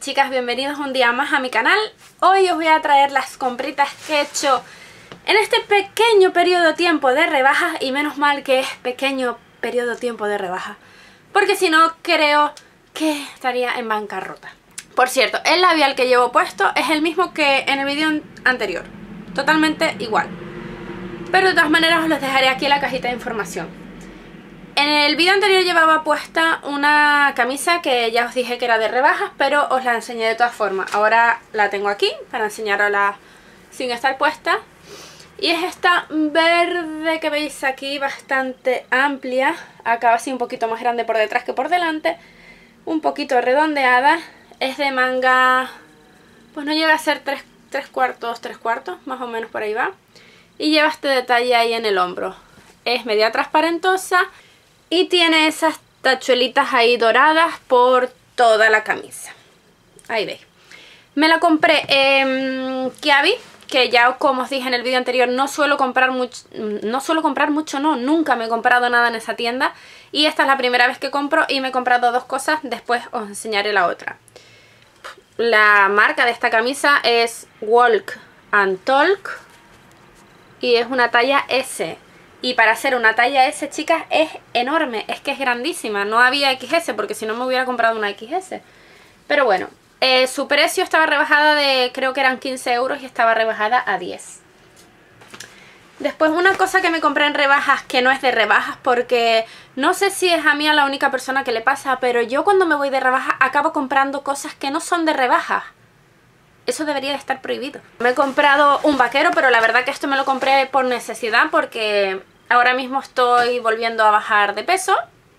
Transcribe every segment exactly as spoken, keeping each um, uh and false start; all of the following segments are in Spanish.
chicas, bienvenidos un día más a mi canal. Hoy os voy a traer las compritas que he hecho en este pequeño periodo de tiempo de rebajas. Y menos mal que es pequeño periodo de tiempo de rebajas, porque si no creo que estaría en bancarrota. Por cierto, el labial que llevo puesto es el mismo que en el vídeo anterior, totalmente igual, pero de todas maneras os los dejaré aquí en la cajita de información. En el vídeo anterior llevaba puesta una camisa que ya os dije que era de rebajas, pero os la enseñé de todas formas. Ahora la tengo aquí para enseñarosla sin estar puesta. Y es esta verde que veis aquí, bastante amplia. Acaba así un poquito más grande por detrás que por delante. Un poquito redondeada. Es de manga, pues no llega a ser tres, tres cuartos, tres cuartos, más o menos por ahí va. Y lleva este detalle ahí en el hombro. Es media transparentosa. Y tiene esas tachuelitas ahí doradas por toda la camisa. Ahí veis. Me la compré en Kiabi, que ya como os dije en el vídeo anterior, no suelo comprar mucho, no suelo comprar mucho, no, nunca me he comprado nada en esa tienda. Y esta es la primera vez que compro y me he comprado dos cosas, después os enseñaré la otra. La marca de esta camisa es Walk and Talk y es una talla ese. Y para hacer una talla ese, chicas, es enorme. Es que es grandísima. No había equis ese porque si no me hubiera comprado una equis ese. Pero bueno, eh, su precio estaba rebajada de, creo que eran quince euros y estaba rebajada a diez. Después una cosa que me compré en rebajas, que no es de rebajas porque no sé si es a mí a la única persona que le pasa, pero yo cuando me voy de rebajas acabo comprando cosas que no son de rebajas. Eso debería de estar prohibido. Me he comprado un vaquero, pero la verdad que esto me lo compré por necesidad porque ahora mismo estoy volviendo a bajar de peso.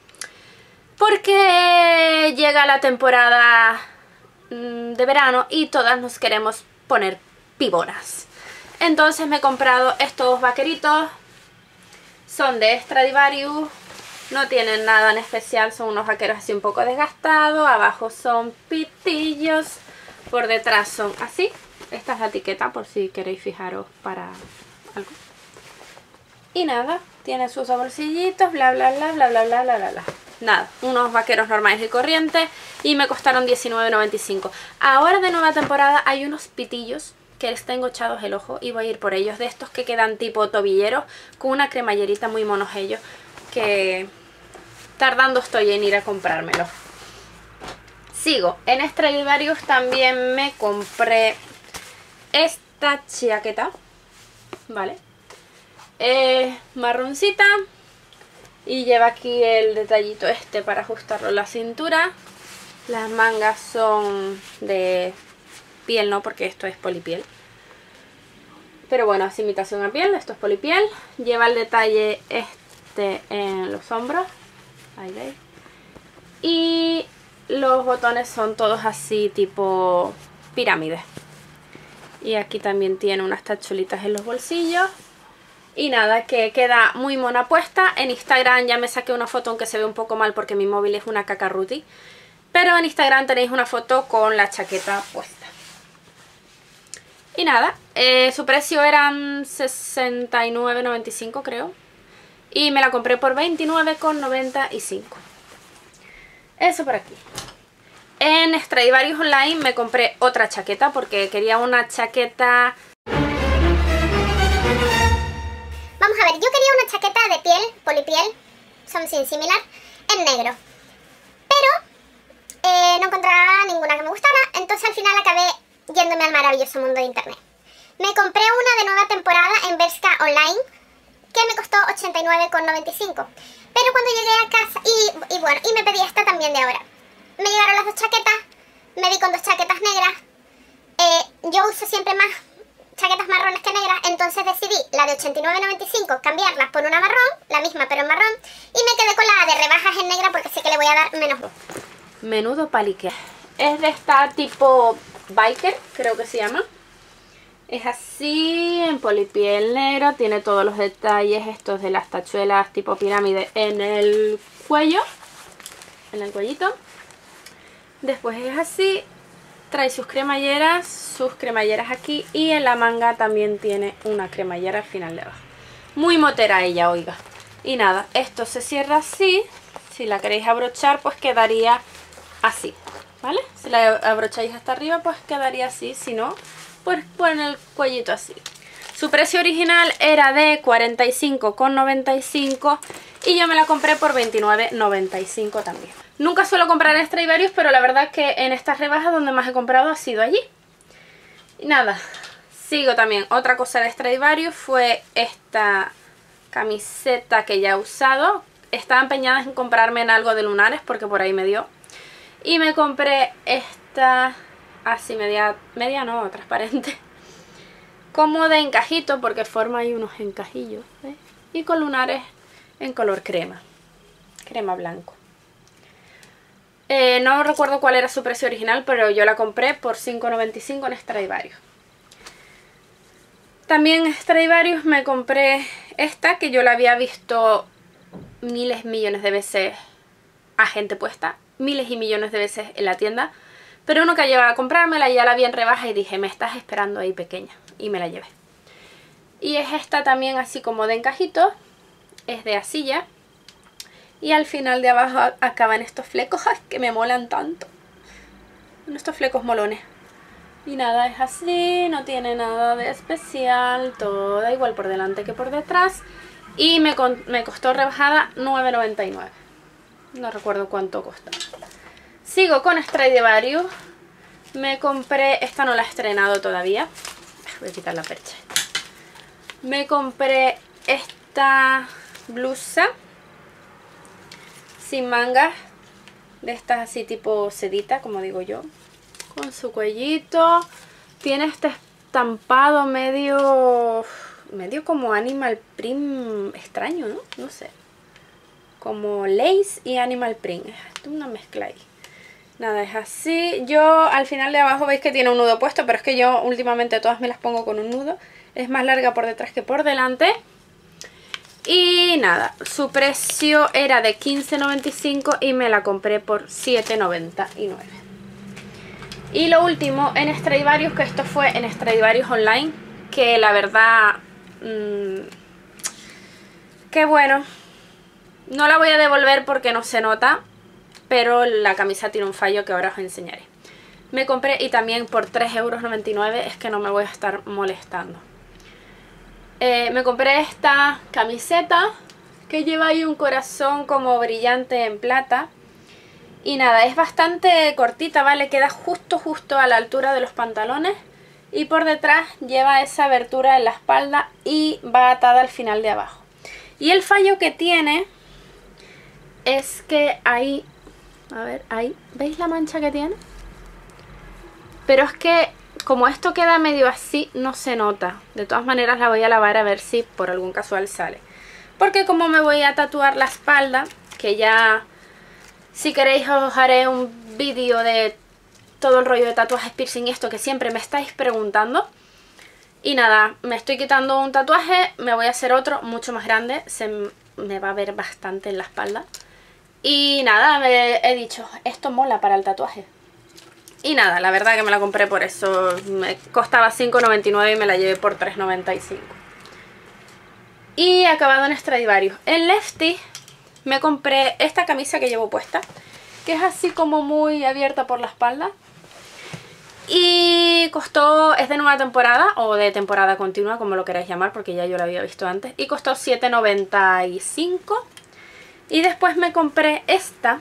Porque llega la temporada de verano y todas nos queremos poner pibonas. Entonces me he comprado estos vaqueritos. Son de Stradivarius. No tienen nada en especial, son unos vaqueros así un poco desgastados. Abajo son pitillos. Por detrás son así. Esta es la etiqueta por si queréis fijaros para algo. Y nada, tiene sus bolsillitos, bla bla bla bla bla bla bla bla. Nada, unos vaqueros normales y corrientes y me costaron diecinueve noventa y cinco. Ahora de nueva temporada hay unos pitillos que les tengo echados el ojo y voy a ir por ellos. De estos que quedan tipo tobilleros con una cremallerita muy monos ellos, que tardando estoy en ir a comprármelos. Sigo, en Stradivarius también me compré esta chaqueta, ¿vale? Eh, marroncita y lleva aquí el detallito este para ajustarlo a la cintura. Las mangas son de piel, no, porque esto es polipiel. Pero bueno, es imitación a piel, esto es polipiel. Lleva el detalle este en los hombros, ahí veis. Y los botones son todos así tipo pirámides. Y aquí también tiene unas tachuelitas en los bolsillos. Y nada, que queda muy mona puesta. En Instagram ya me saqué una foto, aunque se ve un poco mal porque mi móvil es una cacarruti. Pero en Instagram tenéis una foto con la chaqueta puesta. Y nada, eh, su precio eran sesenta y nueve noventa y cinco creo. Y me la compré por veintinueve noventa y cinco. Eso por aquí. En Stradivarius Online me compré otra chaqueta porque quería una chaqueta. Vamos a ver, yo quería una chaqueta de piel, polipiel, something similar, en negro. Pero eh, no encontraba ninguna que me gustara, entonces al final acabé yéndome al maravilloso mundo de internet. Me compré una de nueva temporada en Bershka Online, que me costó ochenta y nueve noventa y cinco. Pero cuando llegué a casa, y, y bueno, y me pedí esta también de ahora. Me llegaron las dos chaquetas, me vi con dos chaquetas negras. Eh, yo uso siempre más chaquetas marrones que negras, entonces decidí la de ochenta y nueve noventa y cinco cambiarlas por una marrón, la misma pero en marrón, y me quedé con la de rebajas en negra porque sé que le voy a dar menos. Menudo palique. Es de esta tipo biker, creo que se llama. Es así, en polipiel negro, tiene todos los detalles estos de las tachuelas tipo pirámide en el cuello, en el cuellito. Después es así, trae sus cremalleras, sus cremalleras aquí y en la manga también tiene una cremallera al final de abajo. Muy motera ella, oiga. Y nada, esto se cierra así, si la queréis abrochar pues quedaría así. ¿vale? Si la abrocháis hasta arriba pues quedaría así, si no, pues ponen el cuellito así. Su precio original era de cuarenta y cinco con noventa y cinco y yo me la compré por veintinueve noventa y cinco también. Nunca suelo comprar en Stradivarius, pero la verdad que en estas rebajas donde más he comprado ha sido allí. Y nada, sigo también. Otra cosa de Stradivarius fue esta camiseta que ya he usado. Estaba empeñada en comprarme en algo de lunares porque por ahí me dio. Y me compré esta así media, media no, transparente. Como de encajito porque forma ahí unos encajillos, ¿ves? Y con lunares en color crema. Crema blanco. Eh, no recuerdo cuál era su precio original, pero yo la compré por cinco noventa y cinco en Stradivarius. También en Stradivarius me compré esta que yo la había visto miles, millones de veces a gente puesta. Miles y millones de veces en la tienda. Pero uno que llevaba a comprármela y ya la vi en rebaja y dije, me estás esperando ahí pequeña. Y me la llevé. Y es esta también así como de encajito. Es de asilla. Y al final de abajo acaban estos flecos. ¡Ay, que me molan tanto! Estos flecos molones. Y nada, es así. No tiene nada de especial. Toda igual por delante que por detrás. Y me, me costó rebajada nueve noventa y nueve. No recuerdo cuánto costó. Sigo con Stradivarius. Me compré... Esta no la he estrenado todavía. Voy a quitar la percha. Me compré esta blusa sin mangas. De estas así tipo sedita, como digo yo. Con su cuellito. Tiene este estampado medio... Medio como animal print extraño, ¿no? No sé. Como lace y animal print. Es una mezcla ahí. Nada, es así. Yo al final de abajo veis que tiene un nudo puesto, pero es que yo últimamente todas me las pongo con un nudo. Es más larga por detrás que por delante. Y nada, su precio era de quince noventa y cinco y me la compré por siete noventa y nueve. Y lo último en Stradivarius, que esto fue en Stradivarius Online, que la verdad... Mmm, qué bueno. No la voy a devolver porque no se nota, pero la camisa tiene un fallo que ahora os enseñaré. Me compré y también por tres euros noventa y nueve, es que no me voy a estar molestando. Eh, me compré esta camiseta que lleva ahí un corazón como brillante en plata. Y nada, es bastante cortita, ¿vale? Queda justo justo a la altura de los pantalones. Y por detrás lleva esa abertura en la espalda y va atada al final de abajo. Y el fallo que tiene es que ahí... A ver, ahí, ¿veis la mancha que tiene? Pero es que como esto queda medio así, no se nota. De todas maneras la voy a lavar a ver si por algún casual sale. Porque como me voy a tatuar la espalda, que ya si queréis os haré un vídeo de todo el rollo de tatuajes, piercing y esto que siempre me estáis preguntando. Y nada, me estoy quitando un tatuaje, me voy a hacer otro mucho más grande. Se me va a ver bastante en la espalda. Y nada, me he dicho, esto mola para el tatuaje. Y nada, la verdad que me la compré por eso. Me costaba cinco noventa y nueve y me la llevé por tres noventa y cinco. Y acabado en Stradivarius. En Lefty me compré esta camisa que llevo puesta, que es así como muy abierta por la espalda. Y costó, es de nueva temporada o de temporada continua, como lo queráis llamar, porque ya yo la había visto antes. Y costó siete noventa y cinco. Y después me compré esta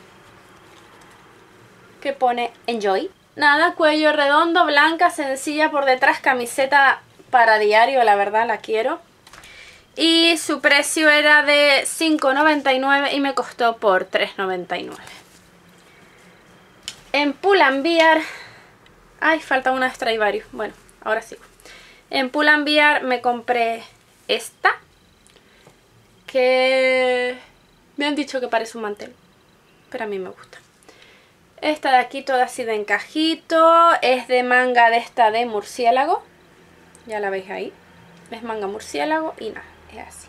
que pone Enjoy. Nada, cuello redondo, blanca, sencilla por detrás, camiseta para diario, la verdad la quiero. Y su precio era de cinco noventa y nueve y me costó por tres noventa y nueve. En Pull&Bear... Ay, falta una de Stradivarius. Bueno, ahora sí. En Pull&Bear me compré esta, que me han dicho que parece un mantel, pero a mí me gusta. Esta de aquí toda así de encajito, es de manga de esta de murciélago. Ya la veis ahí. Es manga murciélago y nada, es así.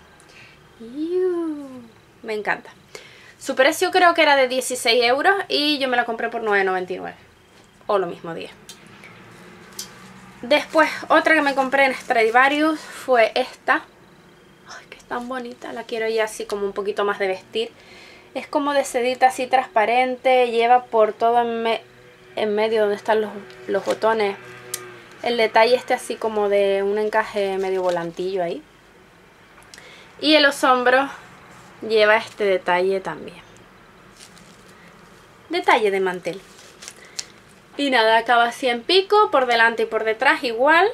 Me encanta. Su precio creo que era de dieciséis euros y yo me la compré por nueve noventa y nueve. O lo mismo, diez. Después, otra que me compré en Stradivarius fue esta. Ay, que es tan bonita. La quiero ya así como un poquito más de vestir. Es como de sedita así transparente. Lleva por todo en me... en medio donde están los, los botones, el detalle este así como de un encaje medio volantillo ahí. Y en los hombros lleva este detalle también. Detalle de mantel. Y nada, acaba así en pico, por delante y por detrás igual.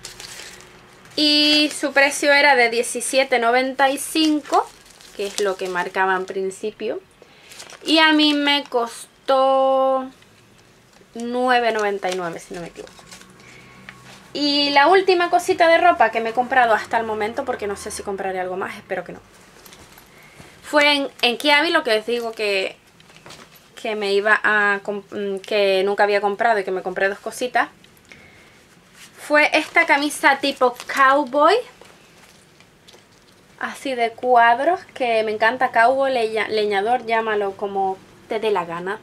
Y su precio era de diecisiete noventa y cinco, que es lo que marcaba en principio. Y a mí me costó nueve noventa y nueve, si no me equivoco. Y la última cosita de ropa que me he comprado hasta el momento, porque no sé si compraré algo más, espero que no, fue en, en Kiabi, lo que les digo que, que me iba a que nunca había comprado y que me compré dos cositas. Fue esta camisa tipo cowboy, así de cuadros, que me encanta. Cowboy, leña, leñador, llámalo como te dé la gana.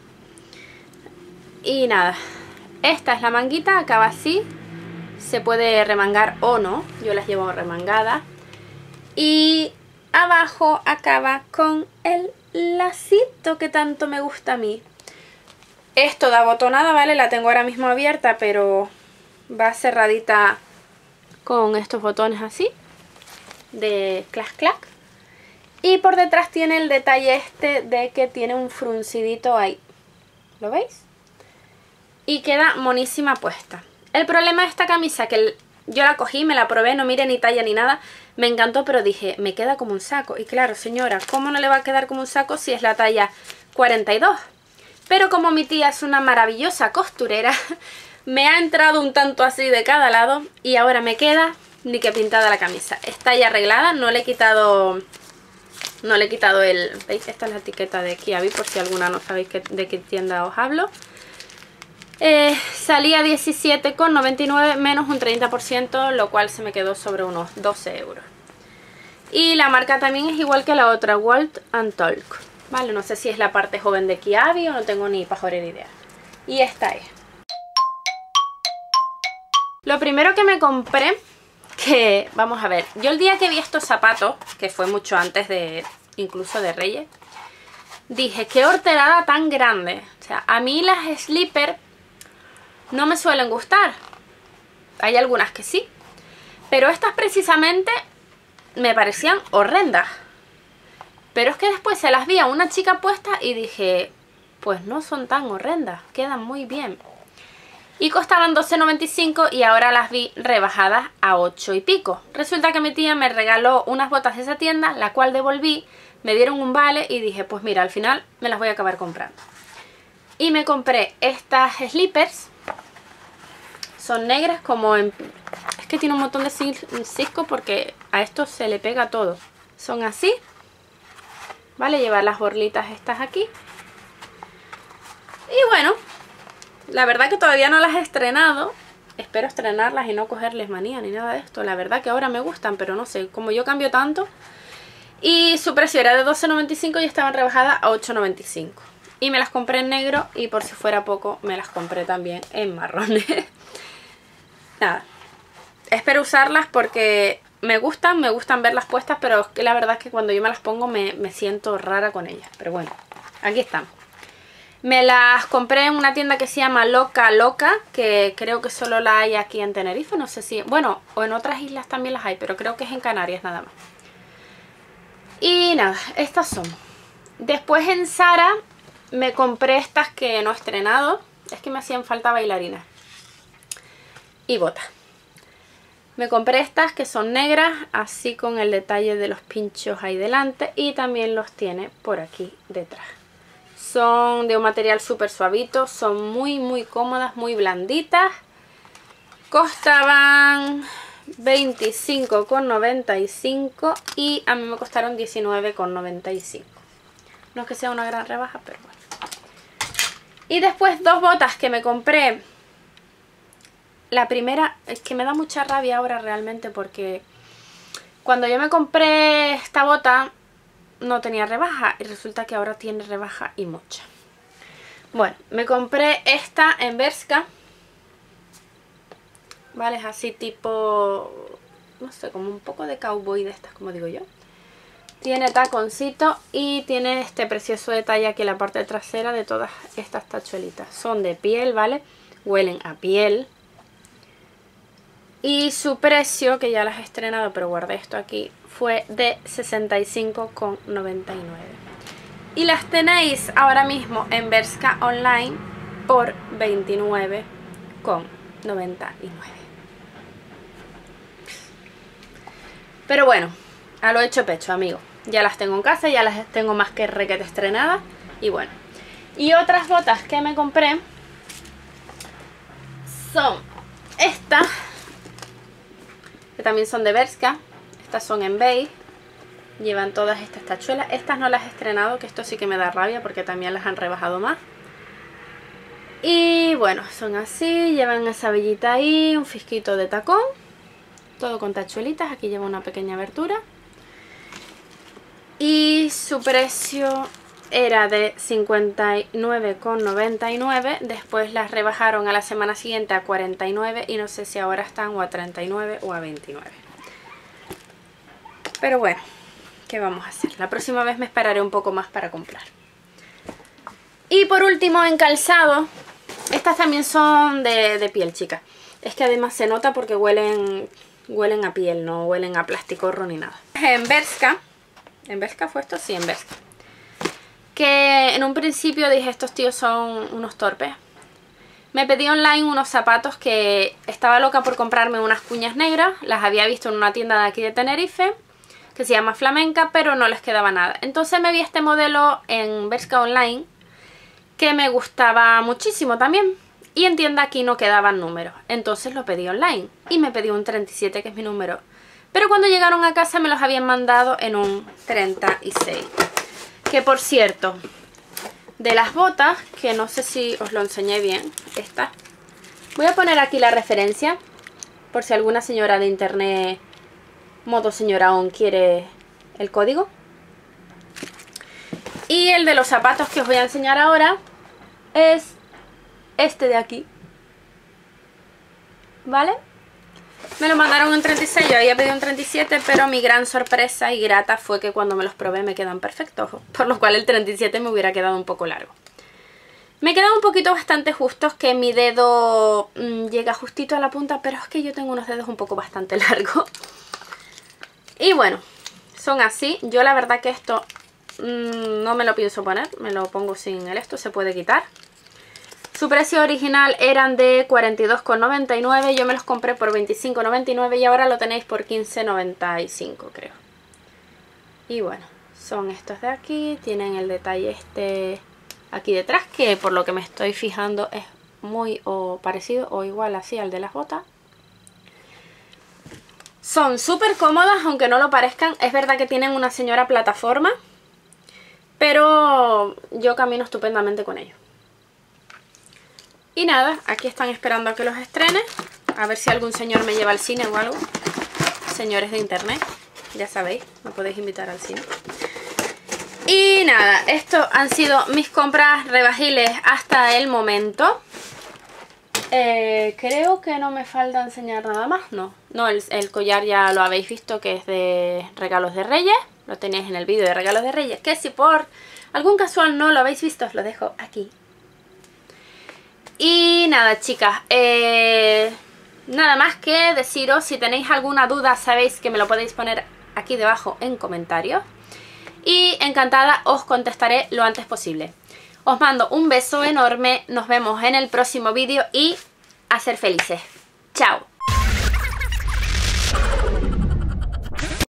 Y nada, esta es la manguita, acaba así. Se puede remangar o no, yo las llevo remangadas. Y abajo acaba con el lacito que tanto me gusta a mí. Es toda abotonada, ¿vale? La tengo ahora mismo abierta, pero va cerradita con estos botones así, de clac clac. Y por detrás tiene el detalle este de que tiene un fruncidito ahí. ¿Lo veis? Y queda monísima puesta. El problema de esta camisa, que yo la cogí, me la probé, no miré ni talla ni nada, me encantó, pero dije, me queda como un saco. Y claro, señora, ¿cómo no le va a quedar como un saco si es la talla cuarenta y dos? Pero como mi tía es una maravillosa costurera, me ha entrado un tanto así de cada lado y ahora me queda ni que pintada la camisa. Está ya arreglada, no le he quitado, no le he quitado el... ¿Veis? Esta es la etiqueta de Kiabi, por si alguna no sabéis que, de qué tienda os hablo. Eh, salía diecisiete con noventa y nueve menos un treinta por ciento, lo cual se me quedó sobre unos doce euros. Y la marca también es igual que la otra, Walt and Talk. Vale, no sé si es la parte joven de Kiabi o no tengo ni pajorera idea. Y esta es. Lo primero que me compré, que vamos a ver, yo el día que vi estos zapatos, que fue mucho antes de incluso de Reyes, dije, qué horterada tan grande. O sea, a mí las slipper no me suelen gustar. Hay algunas que sí, pero estas precisamente me parecían horrendas. Pero es que después se las vi a una chica puesta y dije, pues no son tan horrendas, quedan muy bien. Y costaban doce noventa y cinco y ahora las vi rebajadas a ocho y pico. Resulta que mi tía me regaló unas botas de esa tienda, la cual devolví, me dieron un vale y dije, pues mira, al final me las voy a acabar comprando. Y me compré estas slippers. Son negras como en... Es que tiene un montón de cisco porque a esto se le pega todo. Son así. Vale, llevar las borlitas estas aquí. Y bueno, la verdad que todavía no las he estrenado. Espero estrenarlas y no cogerles manía ni nada de esto. La verdad que ahora me gustan, pero no sé, como yo cambio tanto. Y su precio era de doce noventa y cinco y estaban rebajadas a ocho noventa y cinco. Y me las compré en negro y por si fuera poco me las compré también en marrones. Nada, espero usarlas porque me gustan, me gustan verlas puestas, pero es que la verdad es que cuando yo me las pongo me, me siento rara con ellas. Pero bueno, aquí están. Me las compré en una tienda que se llama Loca Loca, que creo que solo la hay aquí en Tenerife, no sé si... Bueno, o en otras islas también las hay, pero creo que es en Canarias nada más. Y nada, estas son. Después en Zara me compré estas que no he estrenado. Es que me hacían falta bailarinas. Y botas. Me compré estas que son negras, así con el detalle de los pinchos ahí delante. Y también los tiene por aquí detrás. Son de un material súper suavito, son muy muy cómodas, muy blanditas. Costaban veinticinco con noventa y cinco y a mí me costaron diecinueve con noventa y cinco. No es que sea una gran rebaja, pero bueno. Y después dos botas que me compré. La primera es que me da mucha rabia ahora realmente porque cuando yo me compré esta bota no tenía rebaja y resulta que ahora tiene rebaja y mucha. Bueno, me compré esta en Bershka. Vale, es así tipo, no sé, como un poco de cowboy de estas, como digo yo. Tiene taconcito y tiene este precioso detalle aquí en la parte trasera de todas estas tachuelitas. Son de piel, ¿vale? Huelen a piel. Y su precio, que ya las he estrenado, pero guardé esto aquí, fue de sesenta y cinco con noventa y nueve. Y las tenéis ahora mismo en Bershka Online por veintinueve con noventa y nueve. Pero bueno, a lo hecho pecho, amigos. Ya las tengo en casa, ya las tengo más que requete estrenadas. Y bueno. Y otras botas que me compré son estas, que también son de Bershka. Estas son en beige. Llevan todas estas tachuelas. Estas no las he estrenado, que esto sí que me da rabia porque también las han rebajado más. Y bueno, son así. Llevan esa vellita ahí, un fisquito de tacón. Todo con tachuelitas. Aquí lleva una pequeña abertura. Y su precio era de cincuenta y nueve con noventa y nueve. Después las rebajaron a la semana siguiente a cuarenta y nueve. Y no sé si ahora están o a treinta y nueve o a veintinueve. Pero bueno, ¿qué vamos a hacer? La próxima vez me esperaré un poco más para comprar. Y por último, en calzado. Estas también son de, de piel, chicas. Es que además se nota porque huelen, huelen a piel, no huelen a plasticorro ni nada. En Bershka. ¿En Bershka fue esto? Sí, en Bershka. Que en un principio dije, estos tíos son unos torpes. Me pedí online unos zapatos que estaba loca por comprarme unas cuñas negras. Las había visto en una tienda de aquí de Tenerife, que se llama Flamenca, pero no les quedaba nada. Entonces me vi este modelo en Bershka Online, que me gustaba muchísimo también. Y en tienda aquí no quedaban números. Entonces lo pedí online. Y me pedí un treinta y siete, que es mi número. Pero cuando llegaron a casa me los habían mandado en un treinta y seis. Que por cierto, de las botas, que no sé si os lo enseñé bien, esta. Voy a poner aquí la referencia, por si alguna señora de internet, modo señora on, quiere el código. Y el de los zapatos que os voy a enseñar ahora es este de aquí. ¿Vale? Me lo mandaron en treinta y seis, yo había pedido un treinta y siete, pero mi gran sorpresa y grata fue que cuando me los probé me quedan perfectos, por lo cual el treinta y siete me hubiera quedado un poco largo. Me quedan un poquito bastante justos, que mi dedo mmm, llega justito a la punta, pero es que yo tengo unos dedos un poco bastante largos. Y bueno, son así. Yo la verdad que esto mmm, no me lo pienso poner, me lo pongo sin el esto, se puede quitar. Su precio original eran de cuarenta y dos con noventa y nueve, yo me los compré por veinticinco con noventa y nueve y ahora lo tenéis por quince con noventa y cinco, creo. Y bueno, son estos de aquí, tienen el detalle este aquí detrás, que por lo que me estoy fijando es muy o parecido o igual así al de las botas. Son súper cómodas, aunque no lo parezcan. Es verdad que tienen una señora plataforma, pero yo camino estupendamente con ellos. Y nada, aquí están esperando a que los estrene. A ver si algún señor me lleva al cine o algo. Señores de internet, ya sabéis, me podéis invitar al cine. Y nada, estos han sido mis compras rebajiles hasta el momento. Eh, creo que no me falta enseñar nada más, no. No, el, el collar ya lo habéis visto, que es de regalos de Reyes. Lo tenéis en el vídeo de regalos de Reyes, que si por algún casual no lo habéis visto, os lo dejo aquí. Y nada, chicas, eh, nada más que deciros, si tenéis alguna duda sabéis que me lo podéis poner aquí debajo en comentarios. Y encantada os contestaré lo antes posible. Os mando un beso enorme, nos vemos en el próximo vídeo y a ser felices. ¡Chao!